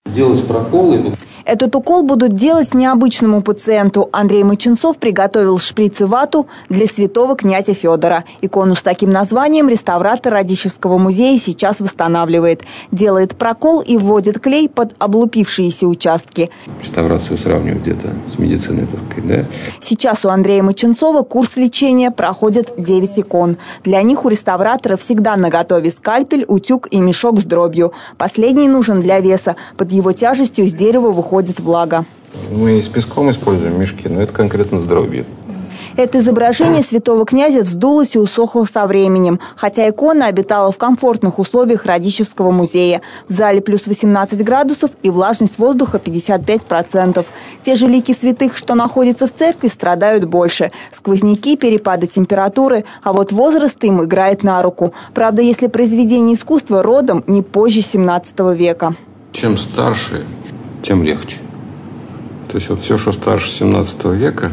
Делать проколы. Этот укол будут делать необычному пациенту. Андрей Моченцов приготовил шприц и вату для святого князя Федора. Икону с таким названием реставратор Радищевского музея сейчас восстанавливает. Делает прокол и вводит клей под облупившиеся участки. Реставрацию сравнивать где-то с медициной, так сказать, да? Сейчас у Андрея Моченцова курс лечения проходит 9 икон. Для них у реставратора всегда наготове скальпель, утюг и мешок с дробью. Последний нужен для веса. Под его тяжестью с дерева выходит влага. Мы с песком используем мешки, но это конкретно с дробью. Это изображение святого князя вздулось и усохло со временем, хотя икона обитала в комфортных условиях Радищевского музея. В зале плюс 18 градусов и влажность воздуха 55%. Те же лики святых, что находятся в церкви, страдают больше. Сквозняки, перепады температуры, а вот возраст им играет на руку. Правда, если произведение искусства родом не позже 17 века. Чем старше, тем легче. То есть вот все, что старше 17 века,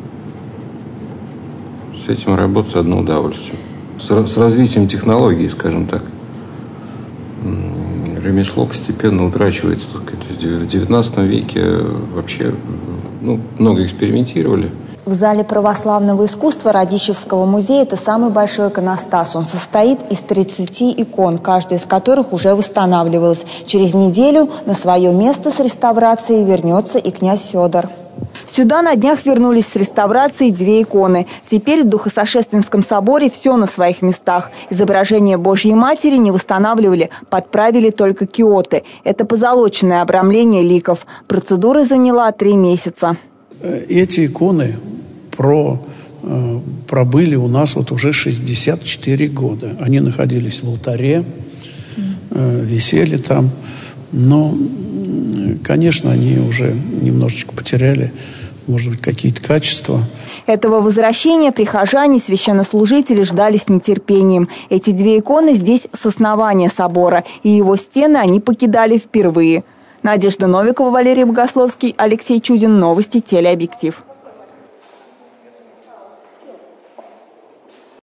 с этим работать одно удовольствие. С развитием технологий, скажем так, ремесло постепенно утрачивается. В 19 веке вообще много экспериментировали. В зале православного искусства Радищевского музея это самый большой иконостас. Он состоит из 30 икон, каждая из которых уже восстанавливалась. Через неделю на свое место с реставрацией вернется и князь Федор. Сюда на днях вернулись с реставрацией 2 иконы. Теперь в Духосошественском соборе все на своих местах. Изображение Божьей Матери не восстанавливали, подправили только киоты. Это позолоченное обрамление ликов. Процедура заняла 3 месяца. Эти иконы пробыли у нас вот уже 64 года. Они находились в алтаре, висели там. Но, конечно, они уже немножечко потеряли, может быть, какие-то качества. Этого возвращения прихожане, священнослужители ждали с нетерпением. Эти 2 иконы здесь с основания собора, и его стены они покидали впервые. Надежда Новикова, Валерий Богословский, Алексей Чудин. Новости телеобъектив.